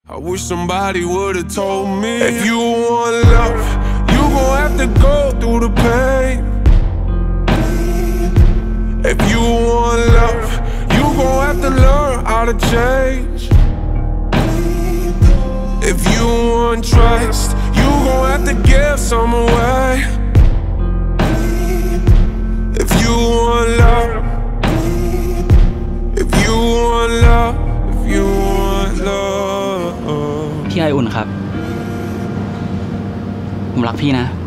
I wish somebody would've told me. If you want love, you gon' have to go through the pain. If you want love, you gon' have to learn how to change. If you want trust, you gon' have to give some away. If you want love, if you want love, if you want love. พี่ไออุ่นครับผมรักพี่นะ